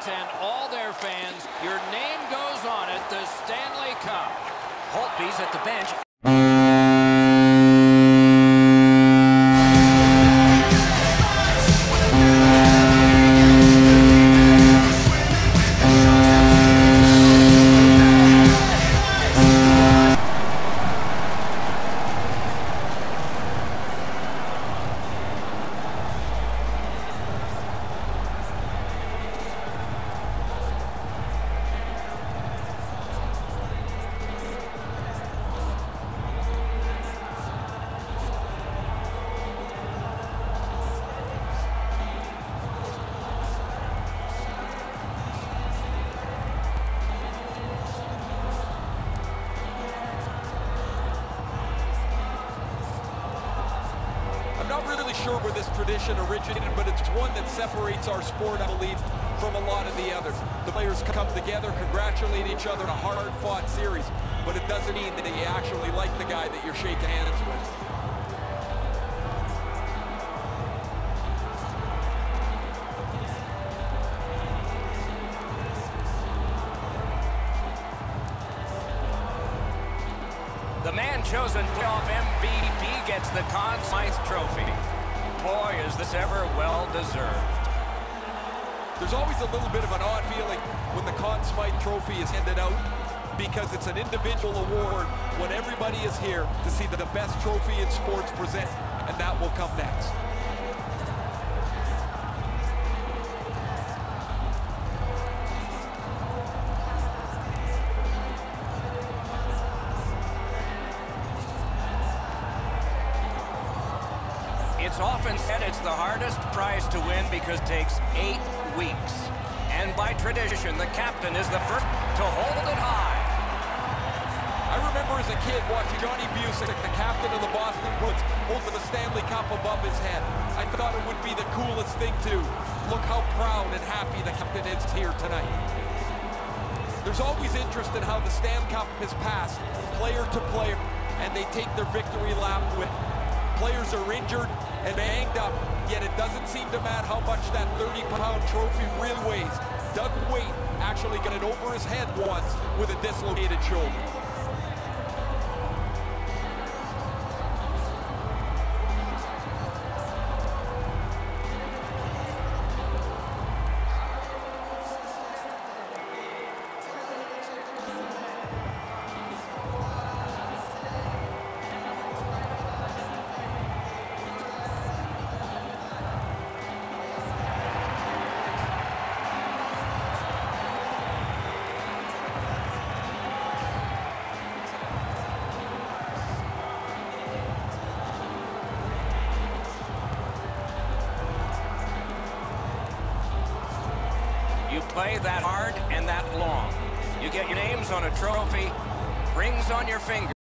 and all their fans, your name goes on it, the Stanley Cup. Holtby's at the bench. I'm not really sure where this tradition originated, but it's one that separates our sport, I believe, from a lot of the others. The players come together, congratulate each other in a hard-fought series, but it doesn't mean that you actually like the guy that you're shaking hands with. The man chosen playoff MVP gets the Conn Smythe Trophy. Boy, is this ever well-deserved. There's always a little bit of an odd feeling when the Conn Smythe Trophy is handed out because it's an individual award when everybody is here to see the best trophy in sports present, and that will come next. It's often said it's the hardest prize to win because it takes 8 weeks. And by tradition, the captain is the first to hold it high. I remember as a kid watching Johnny Busick, the captain of the Boston Bruins, hold the Stanley Cup above his head. I thought it would be the coolest thing to look how proud and happy the captain is here tonight. There's always interest in how the Stanley Cup has passed player to player, and they take their victory lap with players are injured and banged up, yet it doesn't seem to matter how much that 30-pound trophy really weighs. Doug Waite actually got it over his head once with a dislocated shoulder. You play that hard and that long. You get your names on a trophy, rings on your fingers.